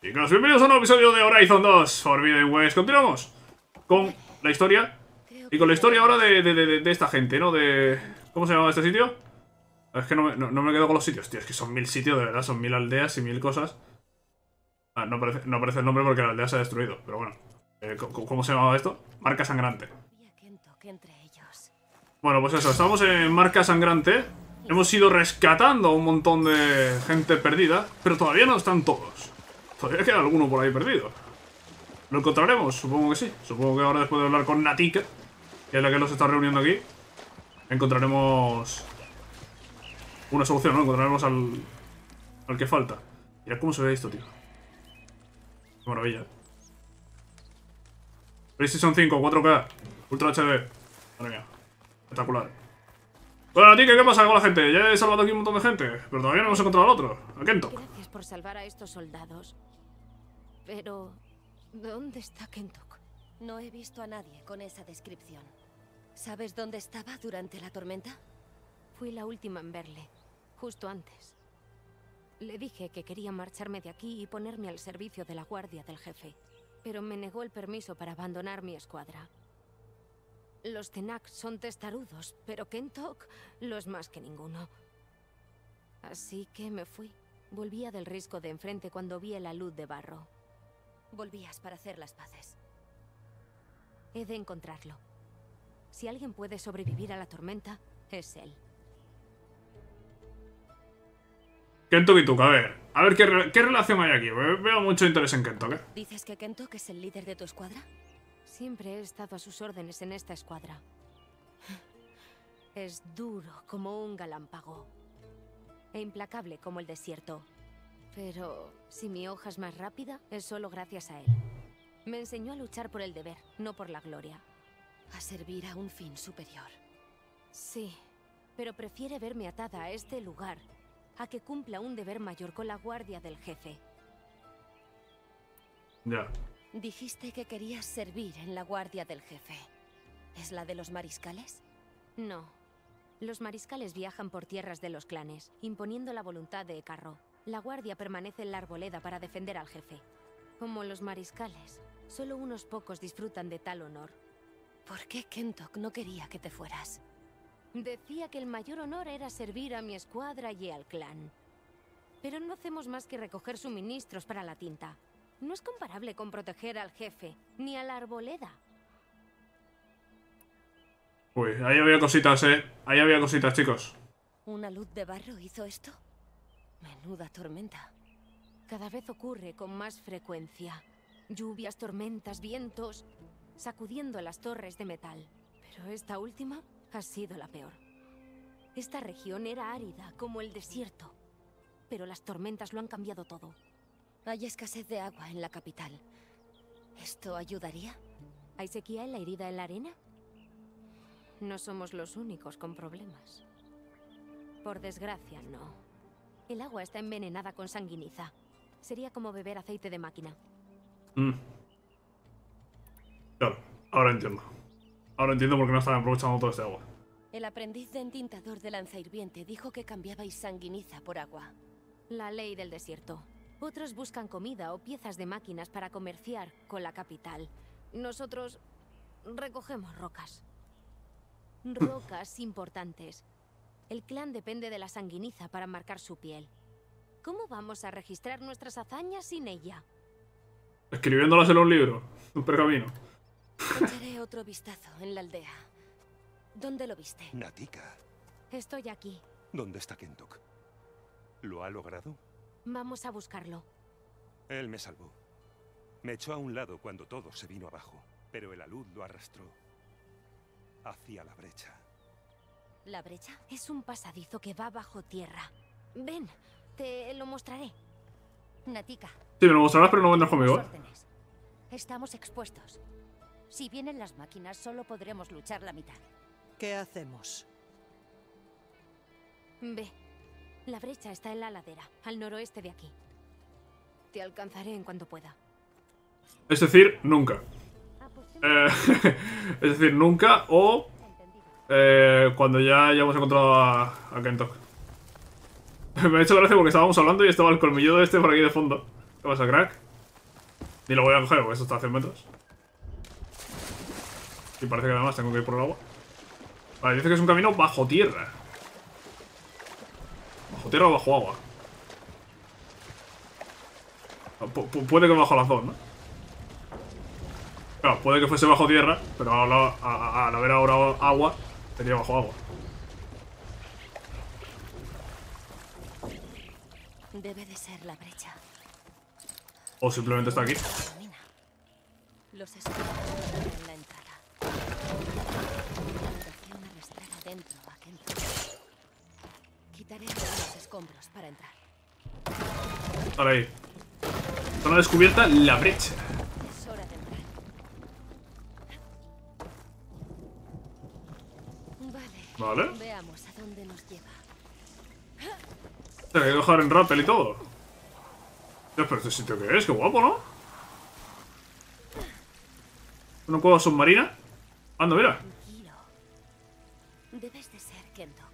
Chicos, bienvenidos a un nuevo episodio de Horizon 2 Forbidden West. Continuamos con la historia. Y con la historia ahora de esta gente, ¿no? ¿Cómo se llama este sitio? Es que no me quedo con los sitios, tío. Es que son 1000 sitios, de verdad. Son 1000 aldeas y 1000 cosas. Ah, no aparece el nombre porque la aldea se ha destruido. Pero bueno. ¿Cómo se llamaba esto? Marca Sangrante. Bueno, pues eso. Estamos en Marca Sangrante. Hemos ido rescatando a un montón de gente perdida. Pero todavía no están todos. Todavía queda alguno por ahí perdido. ¿Lo encontraremos? Supongo que sí. Supongo que ahora, después de hablar con Natika, que es la que nos está reuniendo aquí, encontraremos una solución, ¿no? Encontraremos al que falta. Mirad cómo se ve esto, tío. Qué maravilla. PlayStation 5, 4K, Ultra HD. Madre mía. Espectacular. Bueno, Natika, ¿qué pasa con la gente? Ya he salvado aquí un montón de gente, pero todavía no hemos encontrado al otro, a Kentok. Gracias por salvar a estos soldados. Pero... ¿dónde está Kentok? No he visto a nadie con esa descripción. ¿Sabes dónde estaba durante la tormenta? Fui la última en verle, justo antes. Le dije que quería marcharme de aquí y ponerme al servicio de la guardia del jefe, pero me negó el permiso para abandonar mi escuadra. Los Tenak son testarudos, pero Kentok lo es más que ninguno. Así que me fui. Volvía del risco de enfrente cuando vi la luz de barro. Volvías para hacer las paces. He de encontrarlo. Si alguien puede sobrevivir a la tormenta, es él. Kentok y Tuk, a ver qué relación hay aquí. Veo mucho interés en Kentok, ¿eh? ¿Dices que Kentok es el líder de tu escuadra? Siempre he estado a sus órdenes en esta escuadra. Es duro como un galámpago. E implacable como el desierto. Pero si mi hoja es más rápida, es solo gracias a él. Me enseñó a luchar por el deber, no por la gloria. A servir a un fin superior. Sí, pero prefiere verme atada a este lugar a que cumpla un deber mayor con la guardia del jefe. Ya. Dijiste que querías servir en la guardia del jefe. ¿Es la de los mariscales? No. Los mariscales viajan por tierras de los clanes, imponiendo la voluntad de Ekarro. La guardia permanece en la arboleda para defender al jefe. Como los mariscales, solo unos pocos disfrutan de tal honor. ¿Por qué Kentok no quería que te fueras? Decía que el mayor honor era servir a mi escuadra y al clan. Pero no hacemos más que recoger suministros para la tinta. No es comparable con proteger al jefe, ni a la arboleda. Uy, ahí había cositas, Ahí había cositas, chicos. ¿Una luz de barro hizo esto? Menuda tormenta. Cada vez ocurre con más frecuencia. Lluvias, tormentas, vientos, sacudiendo las torres de metal. Pero esta última ha sido la peor. Esta región era árida, como el desierto. Pero las tormentas lo han cambiado todo. Hay escasez de agua en la capital. ¿Esto ayudaría? ¿Hay sequía en la herida en la arena? No somos los únicos con problemas. Por desgracia, no. El agua está envenenada con sanguiniza. Sería como beber aceite de máquina. Claro, ahora entiendo. Ahora entiendo por qué no estaban aprovechando todo este agua. El aprendiz de entintador de lanza hirviente dijo que cambiabais sanguiniza por agua. La ley del desierto. Otros buscan comida o piezas de máquinas para comerciar con la capital. Nosotros recogemos rocas. Rocas importantes. El clan depende de la sanguiniza para marcar su piel. ¿Cómo vamos a registrar nuestras hazañas sin ella? Escribiéndolas en un libro, un pergamino. Echaré otro vistazo en la aldea. ¿Dónde lo viste? Natika, Estoy aquí. ¿dónde está Kentok? ¿Lo ha logrado? Vamos a buscarlo. Él me salvó. Me echó a un lado cuando todo se vino abajo, pero el alud lo arrastró hacia la brecha. ¿La brecha? Es un pasadizo que va bajo tierra. Ven, te lo mostraré. Natika. Sí, me lo mostrarás, pero no vendrás conmigo, ¿eh? Órdenes. Estamos expuestos. Si vienen las máquinas, solo podremos luchar la mitad. ¿Qué hacemos? Ve. La brecha está en la ladera, al noroeste de aquí. Te alcanzaré en cuanto pueda. Es decir, nunca. Es decir, nunca o... cuando ya hayamos encontrado a Kentok. Me ha hecho gracia porque estábamos hablando y estaba el colmilludo este por aquí de fondo. ¿Qué pasa, crack? Ni lo voy a coger porque esto está a 100 metros. Y parece que además tengo que ir por el agua. Vale, dice que es un camino bajo tierra. ¿Bajo tierra o bajo agua? Puede que bajo las dos, ¿no? Claro, puede que fuese bajo tierra, pero al haber ahora agua, sería bajo agua. Debe de ser la brecha. O simplemente está aquí. Los escombros en la entrada. Una arrastrada dentro aquel. Quitaré los escombros para entrar. Ahora ahí. Zona descubierta, la brecha. Es hora de entrar. Vale. Veamos a dónde nos lleva. Hay que dejar en rappel y todo. Dios, pero este sitio que es, qué guapo, ¿no? ¿Una cueva submarina? Anda, mira. Tranquilo. Debes de ser Kentok.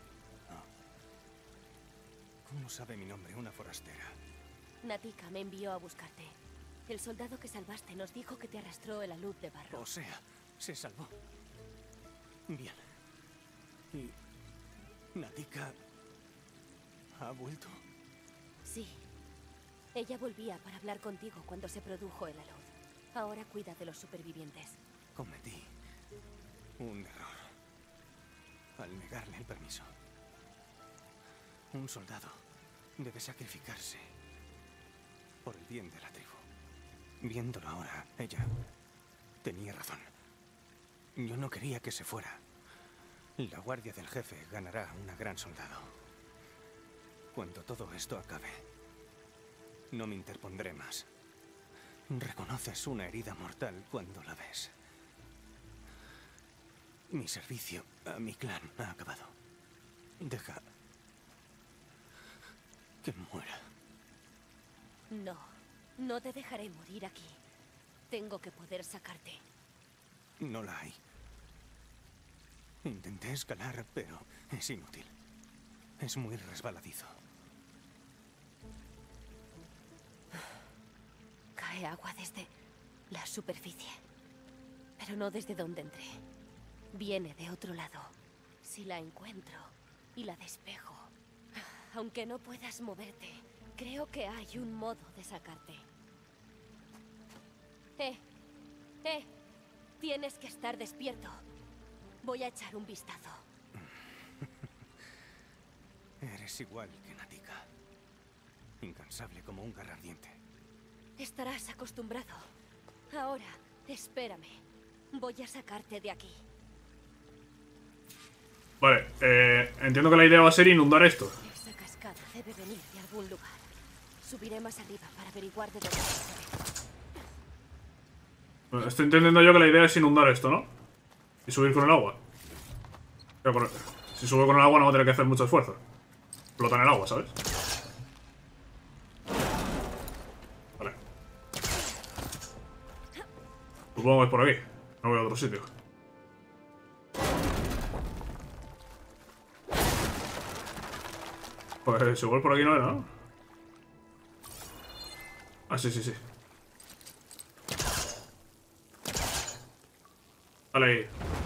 ¿Cómo sabe mi nombre una forastera? Natika me envió a buscarte. El soldado que salvaste nos dijo que te arrastró el alud de barro. O sea, se salvó. Bien. ¿Y Natika ha vuelto? Sí. Ella volvía para hablar contigo cuando se produjo el alud. Ahora cuida de los supervivientes. Cometí un error al negarle el permiso. Un soldado debe sacrificarse por el bien de la tribu. Viéndolo ahora, ella tenía razón. Yo no quería que se fuera. La guardia del jefe ganará una gran soldado. Cuando todo esto acabe, no me interpondré más. Reconoces una herida mortal cuando la ves. Mi servicio a mi clan ha acabado. Deja que muera. No, no te dejaré morir aquí. Tengo que poder sacarte. No la hay. Intenté escalar, pero es inútil. Es muy resbaladizo. Cae agua desde la superficie. Pero no desde donde entré. Viene de otro lado. Si la encuentro y la despejo, aunque no puedas moverte, creo que hay un modo de sacarte. Tienes que estar despierto. Voy a echar un vistazo. Eres igual que Natika. Incansable como un garra ardiente. Estarás acostumbrado. Ahora, espérame. Voy a sacarte de aquí. Vale, entiendo que la idea va a ser inundar esto. Esa cascada debe venir de algún lugar. Subiré más arriba para averiguar de dónde se Bueno, estoy entendiendo yo que la idea es inundar esto, ¿no? Y subir con el agua. Pero si subo con el agua no voy a tener que hacer mucho esfuerzo. Flota en el agua, ¿sabes? Vale. Supongo que es por aquí. No voy a otro sitio. Pues igual por aquí no era, ¿no? Ah, sí, sí, sí. Vale ahí.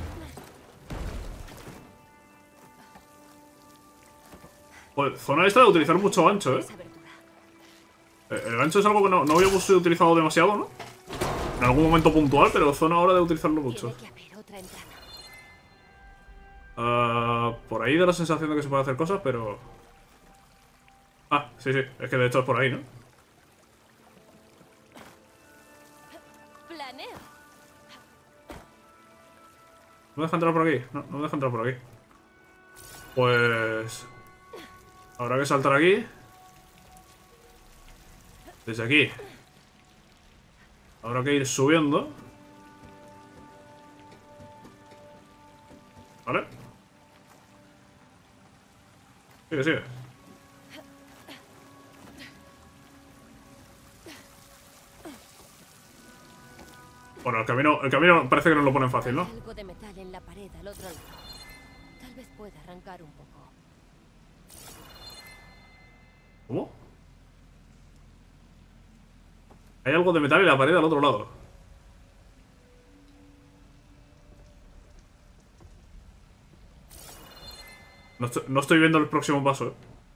Joder, zona esta de utilizar mucho gancho, ¿eh? esa abertura. El gancho es algo que no habíamos utilizado demasiado, ¿no? En algún momento puntual, pero zona ahora de utilizarlo mucho. Tiene que haber otra entrada. Por ahí da la sensación de que se puede hacer cosas, pero... Ah, sí, sí. Es que de hecho es por ahí, ¿no? Planeo. ¿No me deja entrar por aquí? No, no me deja entrar por aquí. Pues... habrá que saltar aquí. Desde aquí. Habrá que ir subiendo. ¿Vale? Sigue, sigue. Bueno, el camino parece que nos lo ponen fácil, ¿no? Hay algo de metal en la pared al otro lado. Tal vez pueda arrancar un poco. ¿Cómo? Hay algo de metal en la pared al otro lado. No estoy viendo el próximo paso,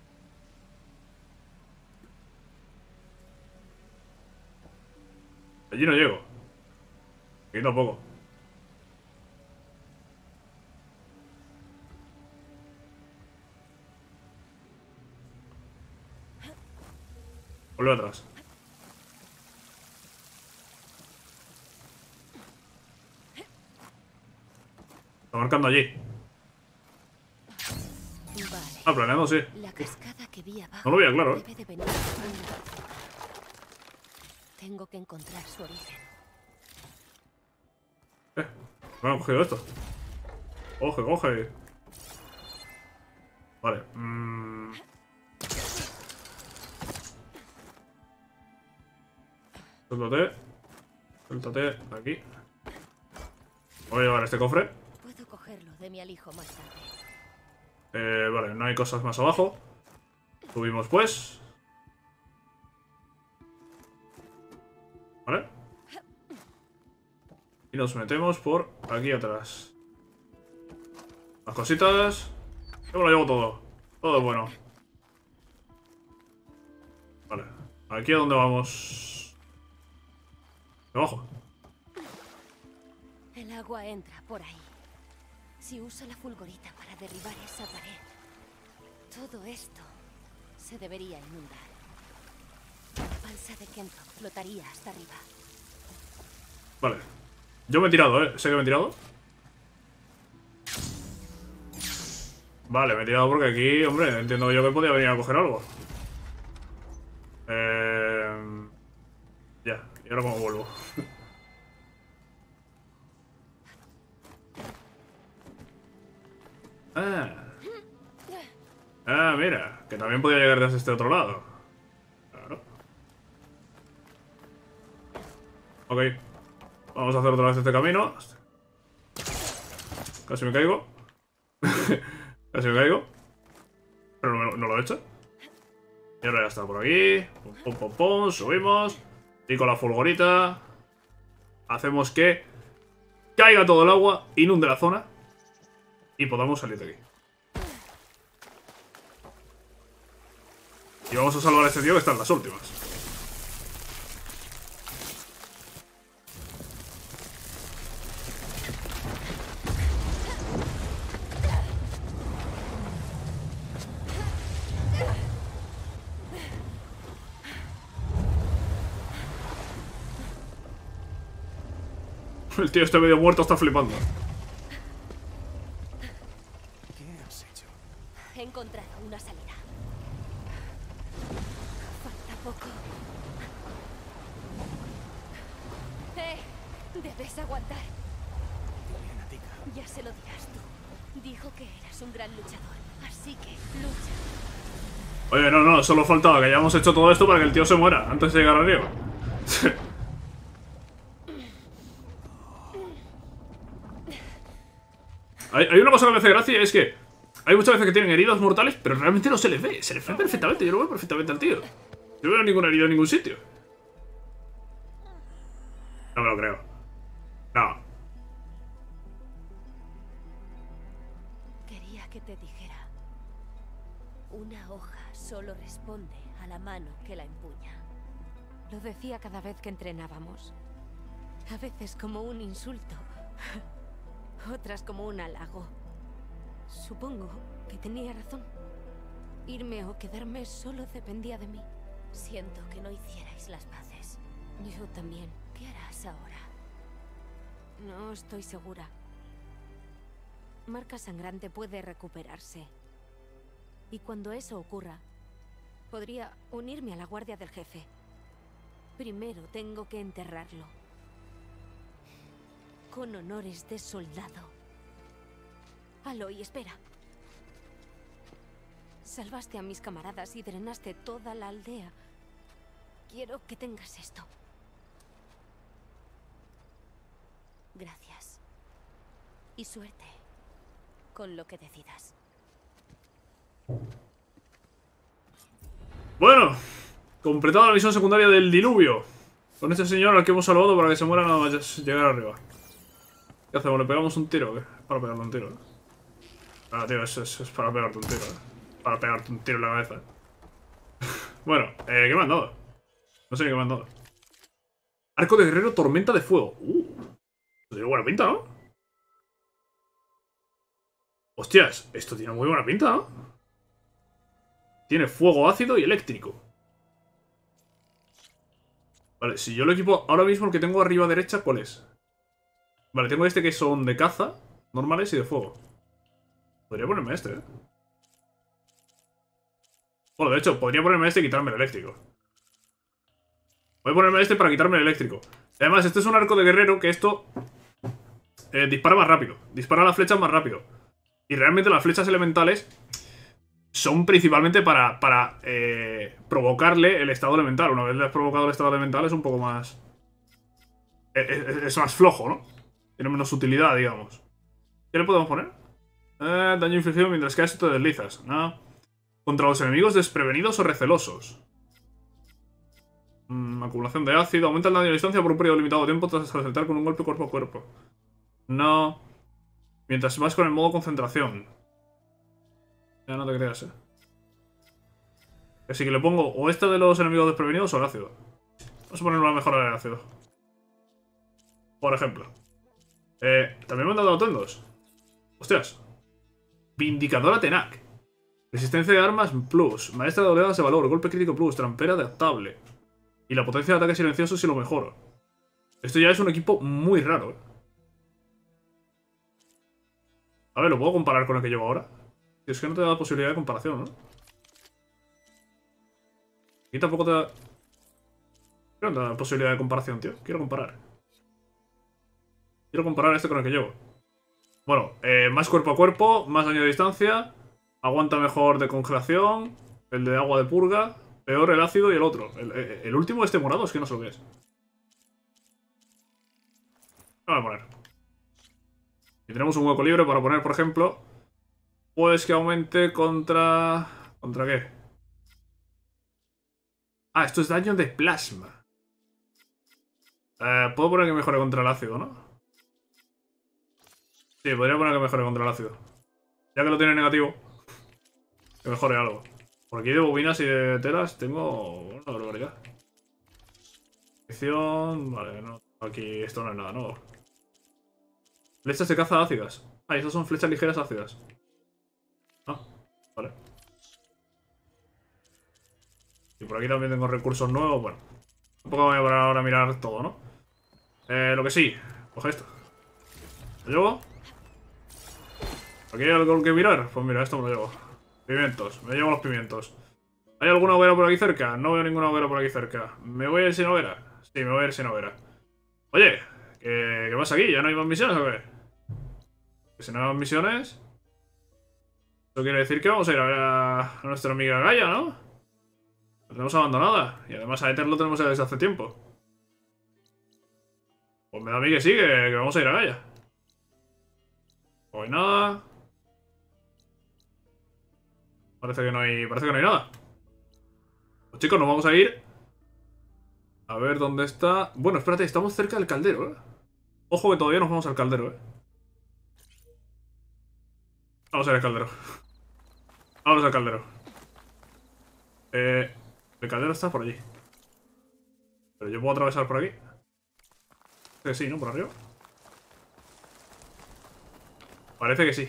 Allí no llego. Aquí tampoco. Vuelve atrás. Está marcando allí. Vale. Ah, planeando, sí. La cascada que vi abajo No lo veía claro, debe de venir de una zona. Tengo que encontrar su origen. Me han cogido esto. Coge, coge. Vale. Suéltate. Suéltate. Aquí. Voy a llevar este cofre. Puedo cogerlo de mi alijo más tarde. Vale, no hay cosas más abajo. Subimos pues. Vale. Y nos metemos por aquí atrás. Las cositas. Yo me lo llevo todo. Todo es bueno. Vale. Aquí a dónde vamos. Debajo. El agua entra por ahí. Si uso la fulgorita para derribar esa pared, todo esto se debería inundar. La balsa de Kenton flotaría hasta arriba. Vale. Yo me he tirado, Sé que me he tirado. Vale, me he tirado porque aquí, hombre, entiendo yo que podía venir a coger algo. Ya. ¿Y ahora cómo vuelvo? Ah, mira. Que también podía llegar desde este otro lado. Claro. Ok. Vamos a hacer otra vez este camino. Casi me caigo. Casi me caigo. Pero no lo he hecho. Y ahora ya está por aquí. Pum, pum, pum, pum. Subimos. Y con la fulgorita hacemos que caiga todo el agua, inunde la zona y podamos salir de aquí. Y vamos a salvar a este tío que está en las últimas. El tío este medio muerto está flipando. ¿Qué has hecho? He encontrado una salida. Falta poco. Debes aguantar. Bien, Atika. Ya se lo dirás tú. Dijo que eras un gran luchador. Así que lucha. Oye, no, solo faltaba que hayamos hecho todo esto para que el tío se muera antes de llegar arriba. Hay una cosa que me hace gracia, es que hay muchas veces que tienen heridas mortales, pero realmente no se les ve. Se les ve perfectamente, yo lo veo perfectamente al tío. Yo no veo ninguna herida en ningún sitio. No me lo creo. No. Quería que te dijera. Una hoja solo responde a la mano que la empuña. Lo decía cada vez que entrenábamos. A veces como un insulto. Otras como un halago. Supongo que tenía razón. Irme o quedarme solo dependía de mí. Siento que no hicierais las paces. Yo también. ¿Qué harás ahora? No estoy segura. Marca sangrante puede recuperarse. Y cuando eso ocurra, podría unirme a la guardia del jefe. Primero tengo que enterrarlo. Con honores de soldado. Aloy, espera. Salvaste a mis camaradas y drenaste toda la aldea. Quiero que tengas esto. Gracias. Y suerte con lo que decidas. Bueno, completada la misión secundaria del diluvio. Con este señor al que hemos salvado para que se muera nada más llegar arriba. ¿Qué hacemos? ¿Le pegamos un tiro o qué? Para pegarle un tiro, ¿eh? Ah, tío, es para pegarte un tiro, ¿eh? Para pegarte un tiro en la cabeza, ¿eh? Bueno, ¿qué me han dado? No sé ni qué me han dado. Arco de guerrero, tormenta de fuego. Tiene buena pinta, ¿no? Hostias, esto tiene muy buena pinta, ¿no? Tiene fuego ácido y eléctrico. Vale, si yo lo equipo ahora mismo, el que tengo arriba a derecha, ¿cuál es? Vale, tengo este que son de caza, normales y de fuego. Podría ponerme este, ¿eh? Bueno, de hecho, podría ponerme este y quitarme el eléctrico. Voy a ponerme este para quitarme el eléctrico. Además, este es un arco de guerrero que esto dispara más rápido. Dispara las flechas más rápido. Y realmente las flechas elementales son principalmente para provocarle el estado elemental. Una vez le has provocado el estado elemental es un poco más... Es más flojo, ¿no? Tiene menos utilidad, digamos. ¿Qué le podemos poner? Daño infligido mientras caes o te deslizas. No. Contra los enemigos desprevenidos o recelosos. Acumulación de ácido. Aumenta el daño a distancia por un periodo limitado de tiempo tras acertar con un golpe cuerpo a cuerpo. No. Mientras vas con el modo concentración. Ya no te creas, Así que le pongo o esta de los enemigos desprevenidos o el ácido. Vamos a poner una mejora del ácido. Por ejemplo. También me han dado atuendos. Hostias. Vindicadora Tenac. Resistencia de armas plus. Maestra de oleadas de valor. Golpe crítico plus. Trampera adaptable. Y la potencia de ataque silencioso si lo mejoro. Esto ya es un equipo muy raro, A ver, ¿lo puedo comparar con el que llevo ahora? Es que no te da posibilidad de comparación, ¿no? Aquí tampoco te da... No te da posibilidad de comparación, tío. Quiero comparar. Quiero comparar este con el que llevo. Bueno, más cuerpo a cuerpo, más daño de distancia, aguanta mejor de congelación, el de agua de purga, peor el ácido y el otro. El último, este morado, es que no sé lo que es. Lo voy a poner. Y tenemos un hueco libre para poner, por ejemplo, pues que aumente contra... ¿Contra qué? Ah, esto es daño de plasma. Puedo poner que mejore contra el ácido, ¿no? Sí, podría poner que mejore contra el ácido. Ya que lo tiene negativo, que mejore algo. Por aquí de bobinas y de telas tengo una barbaridad. Vale, no. Aquí esto no es nada nuevo. Flechas de caza ácidas. Ah, estas son flechas ligeras ácidas. Ah, vale. Y por aquí también tengo recursos nuevos. Bueno, tampoco voy a parar ahora a mirar todo, ¿no? Lo que sí, coge esto. ¿Lo llevo? ¿Aquí hay algo que mirar? Pues mira, esto me lo llevo. Pimientos, me llevo los pimientos. ¿Hay alguna hoguera por aquí cerca? No veo ninguna hoguera por aquí cerca. ¿Me voy a ir sin hoguera? Sí, me voy a ir sin hoguera. Oye, ¿qué pasa aquí? ¿Ya no hay más misiones o qué? Que si no hay más misiones... Eso quiere decir que vamos a ir a ver a nuestra amiga Gaia, ¿no? La tenemos abandonada. Y además a Aether lo tenemos desde hace tiempo. Pues me da a mí que sí, que vamos a ir a Gaia. Pues nada. Parece que no hay nada. Pues chicos, nos vamos a ir. A ver dónde está. Bueno, espérate, estamos cerca del caldero, Ojo que todavía nos vamos al caldero, Vamos a ir al caldero. Vamos al caldero. El caldero está por allí. Pero yo puedo atravesar por aquí. Que sí, ¿no? Por arriba. Parece que sí.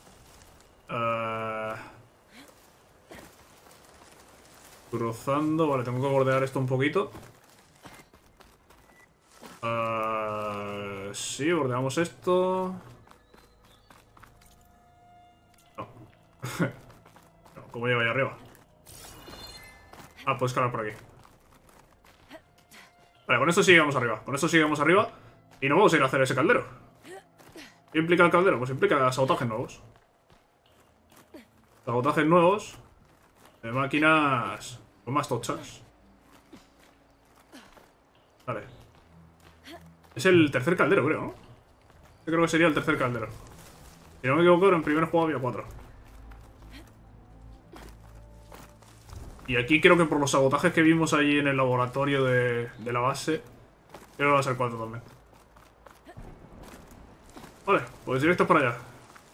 Cruzando. Vale, tengo que bordear esto un poquito. Sí, bordeamos esto. No. No, ¿cómo lleva ahí arriba? Ah, puedo escalar por aquí. Vale, con esto sí llegamos arriba. Con esto sí llegamos arriba. Y no vamos a ir a hacer ese caldero. ¿Qué implica el caldero? Pues implica sabotajes nuevos. Sabotajes nuevos. De máquinas con más tochas. Vale. Es el tercer caldero, creo, ¿no? Yo creo que sería el tercer caldero. Si no me equivoco, en el primer juego había 4. Y aquí creo que por los sabotajes que vimos allí en el laboratorio de la base, Y ahora va a ser 4 también. Vale, pues directo para allá.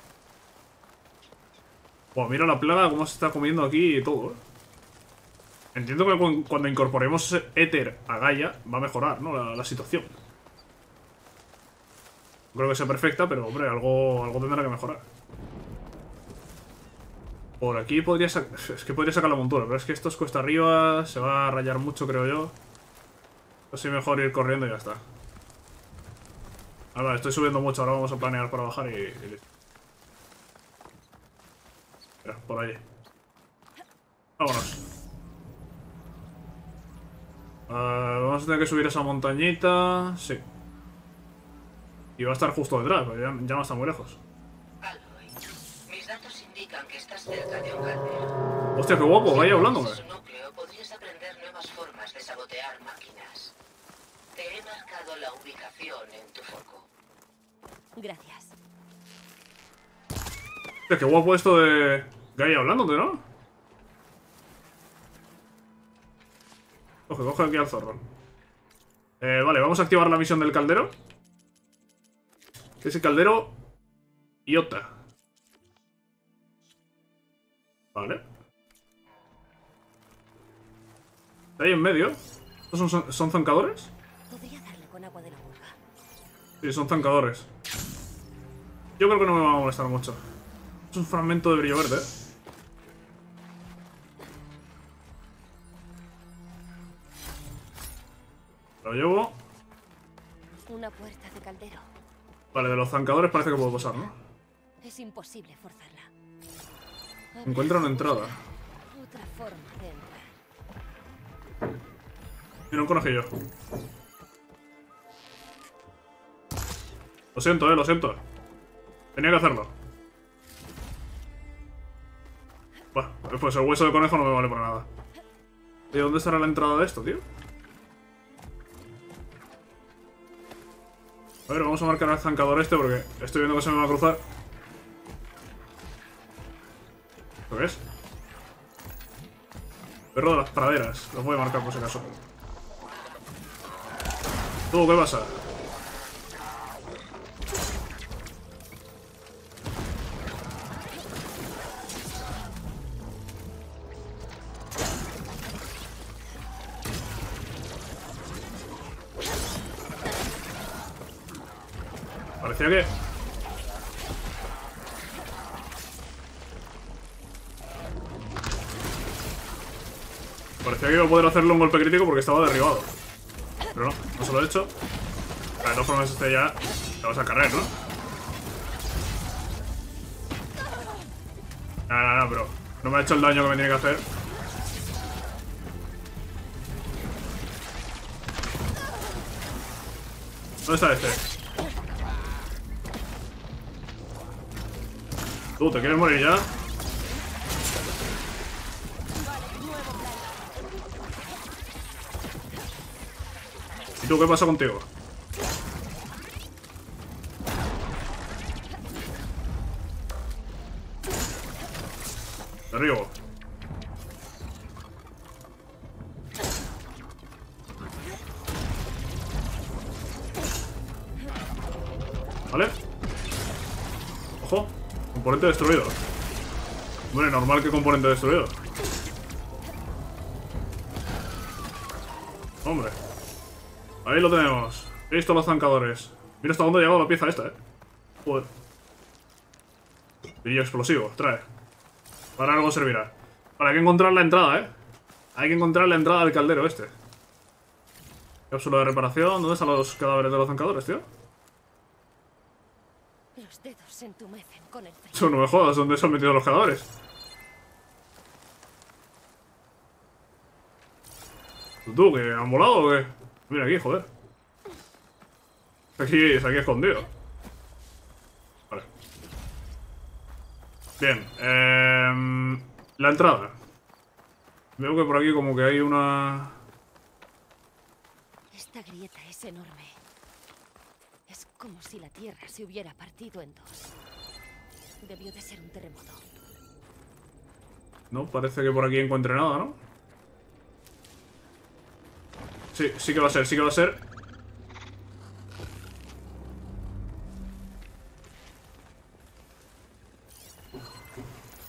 Wow, mira la plaga cómo se está comiendo aquí y todo, Entiendo que cuando incorporemos éter a Gaia va a mejorar, ¿no? La situación. No creo que sea perfecta, pero hombre, algo tendrá que mejorar. Por aquí podría sacar... Es que podría sacar la montura, pero es que esto es cuesta arriba, se va a rayar mucho, creo yo. Así mejor ir corriendo y ya está. Vale, estoy subiendo mucho, ahora vamos a planear para bajar y listo. Mira, por ahí. Vámonos. Vamos a tener que subir esa montañita. Sí. Y va a estar justo detrás, porque ya no está muy lejos. Aloy, mis datos indican que estás cerca de un caldero. Hostia, qué guapo, vaya hablándome. Si conoces su núcleo, podrías aprender nuevas formas de sabotear máquinas. Te he marcado la ubicación en tu foco. Gracias. Hostia, qué guapo esto de Gaia hablándote, ¿no? Coge aquí al zorro. Vale, vamos a activar la misión del caldero. Que es el caldero Iota. Vale. Está ahí en medio. ¿Estos son zancadores? Podría darle con agua de la burga. Sí, son zancadores. Yo creo que no me va a molestar mucho. Es un fragmento de brillo verde, Lo llevo. Una puerta de caldero. Vale, de los zancadores parece que puedo pasar, ¿no? Es imposible forzarla. Encuentra una entrada. Otra forma de entrar. Mira, un conejillo. Lo siento, lo siento. Tenía que hacerlo. Bueno, pues el hueso de conejo no me vale para nada. ¿Y dónde estará la entrada de esto, tío? A ver, vamos a marcar al zancador este porque estoy viendo que se me va a cruzar. ¿Lo ves? Perro de las praderas. Los voy a marcar por si acaso. ¿Tú qué pasa? Parecía que... Parecía que iba a poder hacerle un golpe crítico porque estaba derribado. Pero no se lo he hecho. De todas formas este ya... Te vas a carrer, ¿no? No, pero... No me ha hecho el daño que me tiene que hacer. ¿Dónde está este? ¿Tú te quieres morir ya? ¿Y tú qué pasa contigo? Derribo. ¿Vale? Ojo. Componente destruido. Bueno, normal que componente destruido. Hombre. Ahí lo tenemos. Listo los zancadores. Mira hasta dónde ha llegado la pieza esta, Joder. Brillo explosivo, trae. Para algo servirá. Vale, hay que encontrar la entrada, Hay que encontrar la entrada del caldero este. Cápsula de reparación. ¿Dónde están los cadáveres de los zancadores, tío? Los dedos se entumecen con el frío. Eso no me jodas, ¿dónde se han metido los cadáveres? ¿Tú que han volado o qué? Mira aquí, joder. Está aquí escondido. Vale. Bien, la entrada. Veo que por aquí como que hay una... Esta grieta es enorme. Es como si la tierra se hubiera partido en dos. Debió de ser un terremoto. No, parece que por aquí encuentre nada, ¿no? Sí que va a ser,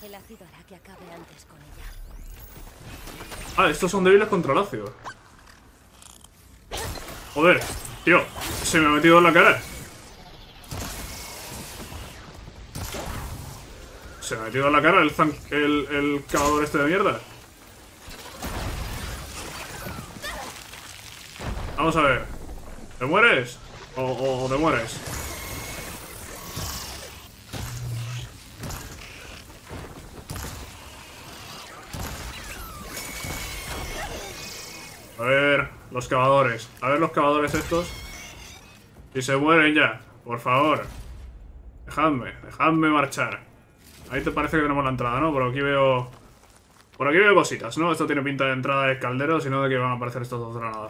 El ácido hará que acabe antes con ella. Ah, estos son débiles contra el ácido. Joder, tío, se me ha metido en la cara. Se me ha metido en la cara el cavador este de mierda. Vamos a ver. ¿Te mueres? ¿O te mueres? A ver, los cavadores. A ver los cavadores estos. Si se mueren ya, por favor. Dejadme marchar. Ahí te parece que tenemos la entrada, ¿no? Por aquí veo cositas, ¿no? Esto tiene pinta de entrada de caldero, sino de que van a aparecer estos dos granadas.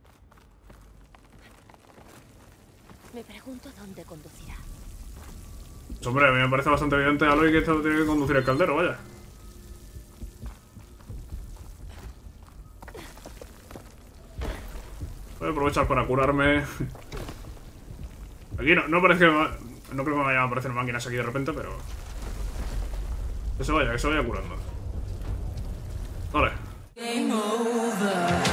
Me pregunto dónde conducirá. Pues hombre, a mí me parece bastante evidente, Aloy, que esto tiene que conducir el caldero, vaya. Voy a aprovechar para curarme. Aquí no parece que no creo que me vayan a aparecer máquinas aquí de repente, pero... Que se vaya curando. Vale.